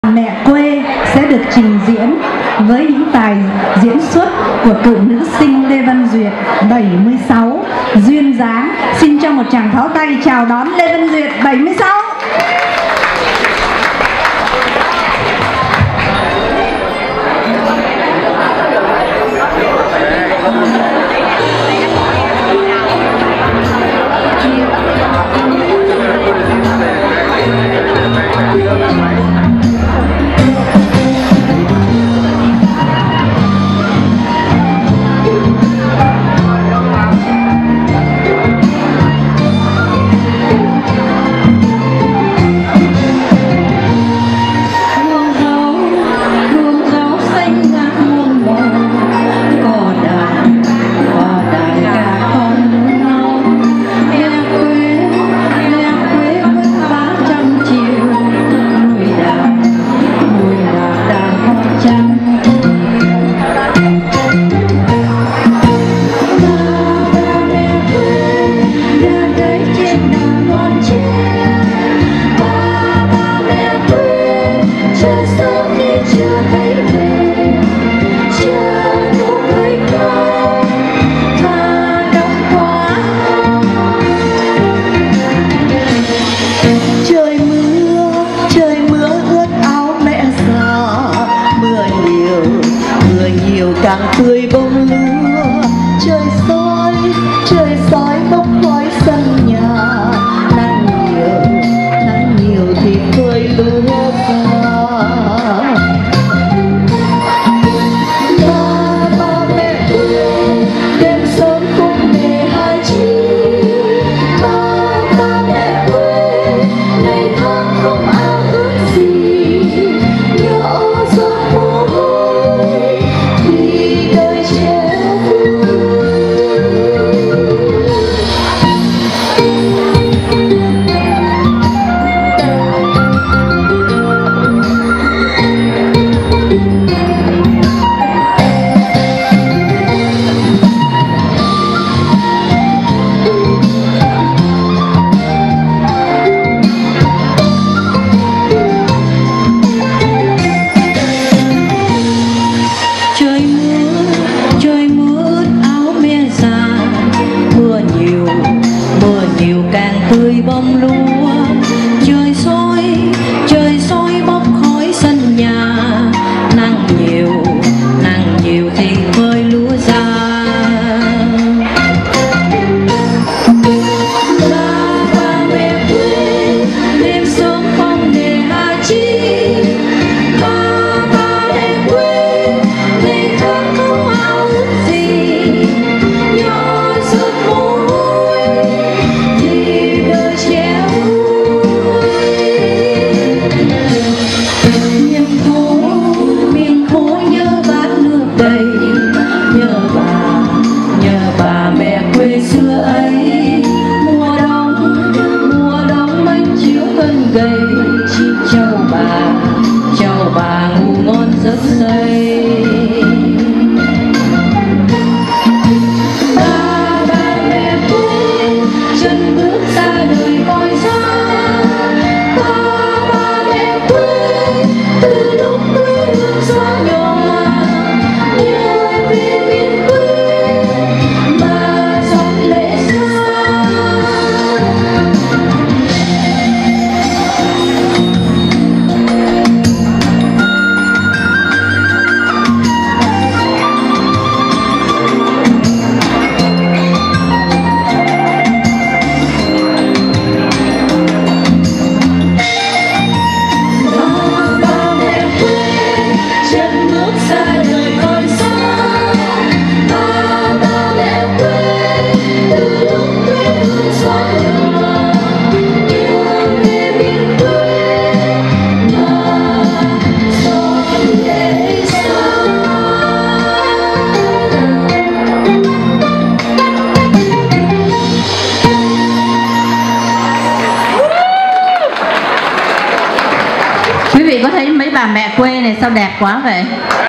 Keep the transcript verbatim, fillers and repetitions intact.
Mẹ quê sẽ được trình diễn với những tài diễn xuất của cựu nữ sinh Lê Văn Duyệt bảy mươi sáu. Duyên dáng xin cho một tràng pháo tay chào đón Lê Văn Duyệt bảy mươi sáu. Càng tươi bông lúa, trời soi trời soi bốc khói sân nhà. Nắng nhiều nắng nhiều thì phơi lúa ra. Ba ba mẹ quê đêm sớm cùng về hai chi. Ba ba mẹ quê ngày tháng không ao ước gì. Nhỏ giọt mồ hôi đời trẻ tươi bông lúa, trời soi trời soi bốc khói sân nhà. Nắng nhiều nắng nhiều thì phơi lúa ra. Ba ba mẹ quê đêm sớm không để hà chi. Ba ba mẹ quê ngày tháng không ao ước gì. Nhỏ giọt mồ hôi xưa ấy. Mùa đông mùa đông bánh chiếu cân gầy. Chị châu bà châu bà ngủ ngon giấc say. Ba ba mẹ quê chân bước ra đời coi xa. Ba ba mẹ quê từ lúc quê hương xóa nhòa. Nhớ về miền quê mà giọt lệ xa. Quý vị có thấy mấy bà mẹ quê này sao đẹp quá vậy?